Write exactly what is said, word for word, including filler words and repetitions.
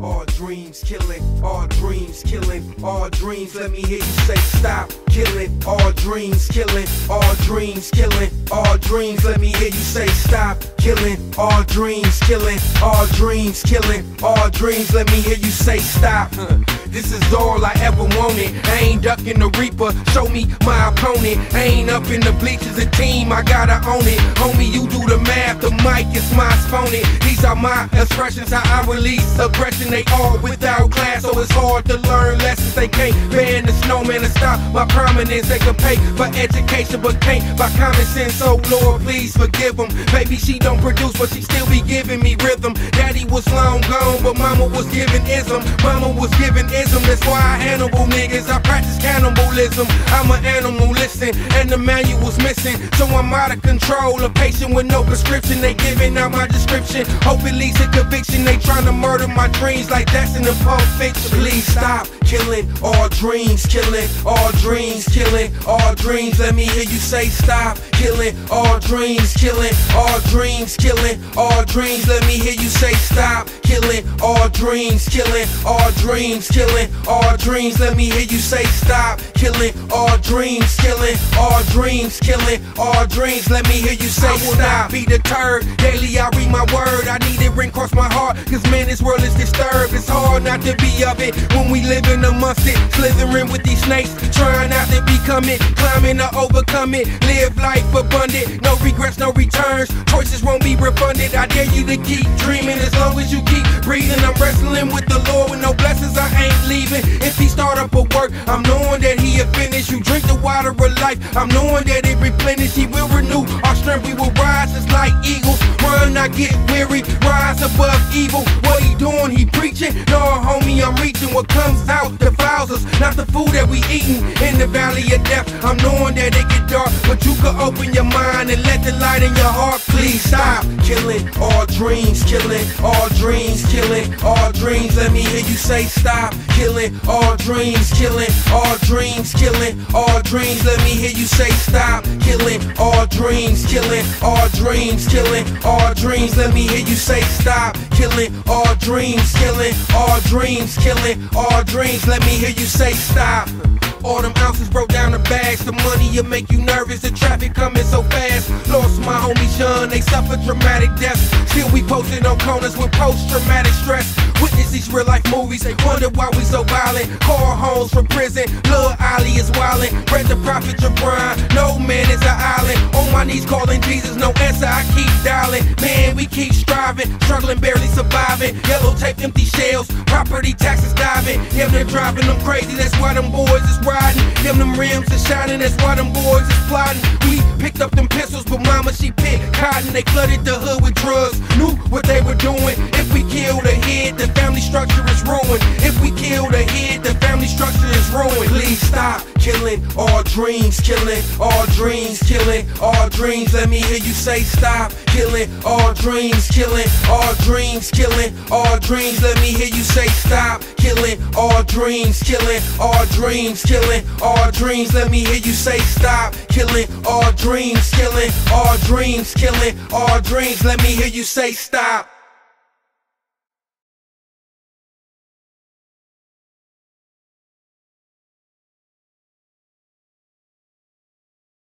all dreams killing, all dreams killing, all dreams. Let me hear you say stop killing, all dreams killing, all dreams killing, all dreams. Let me hear you say stop killing, all dreams killing, all dreams killing, all dreams. Let me hear you say stop. This is all I ever wanted. I ain't ducking the reaper, show me my opponent. I ain't up in the bleachers, a team, I gotta own it. Homie, you do the math, the mic is my exponent. These are my expressions, how I release aggression. They all without class, so it's hard to learn lessons. They can't ban the snowman to stop my prominence. They can pay for education, but can't by common sense. So Lord, please forgive them. Baby, she don't produce, but she still be giving me rhythm. Daddy was long gone, but mama was giving ism. Mama was giving ism. That's why I Hannibal niggas, I practice cannibalism. I'm an animal, listen, and the manual's missing. So I'm out of control, a patient with no prescription. They giving out my description, hope it leads to conviction. They trying to murder my dreams like that's in the Pulp Fiction. Please stop killing, all dreams killing, all dreams killing, all dreams. Let me hear you say stop killing, all dreams killing, all dreams killing, all dreams. Let me hear you say stop killing, all dreams killing, all dreams killing, all dreams. Let me hear you say stop killing, all dreams killing, all dreams killing, all dreams. Let me hear you say stop. I will not be deterred, daily I read my word. I need it ring cross my heart, cause man, this world is disturbed. It's hard not to be of it when we living amongst it. Slithering with these snakes, trying not to become it, climbing to overcome it. Live life abundant, no regrets, no returns. Choices won't be refunded. I dare you to keep dreaming as long as you keep breathing. I'm wrestling with the Lord with no blessings, I ain't leaving. If he start up a work, I'm knowing that he'll finish. You drink the water of life, I'm knowing that it replenish. He will renew our strength, we will rise just like eagles. Run, not get weary, rise above evil. What he doing, he preaching. No, homie, I'm reaching. What comes out defiles us, not the food that we eating. In the valley of death, I'm knowing that it get dark, but you can open your mind and let the light in your heart. Please stop killing, all dreams killing, all dreams killing, all dreams. Let me hear you say stop killing, all dreams killing, all dreams killing, all dreams. Let me hear you say stop killing, all dreams killing, all dreams killing, all dreams. Let me hear you say stop killing, all dreams killing, all dreams killing, all dreams. Let me hear you say stop. All them ounces broke down the bags. The money will make you nervous. The traffic coming so fast. Lost my homie Sean, they suffered dramatic deaths. Still we posted on corners with post-traumatic stress. Witness these real life movies, they wonder why we so violent. Call homes from prison, Lil Ali is wildin'. Bread the prophet Jabron, no man is an island. On my knees calling Jesus, no answer, I keep dialing. Man, we keep striving, struggling, barely surviving. Yellow tape, empty shells, property taxes diving. Yeah, they're driving them crazy, that's why them boys is riding. Them them rims is shining, that's why them boys is plotting. We picked up them pistols, but mama she picked cotton. They flooded the hood with drugs, knew what they were doing. If we kill the head, the family structure is ruined. If we kill the head, the family structure is ruined. Please stop killing, all dreams killing, all dreams killing, all dreams. Let me hear you say stop killing, all dreams killing, all dreams killing, all dreams. Let me hear you say stop killing, all dreams killing, all dreams killing, all dreams. Let me hear you say stop killing, all dreams killing, all dreams killing, all dreams. Let me hear you say stop.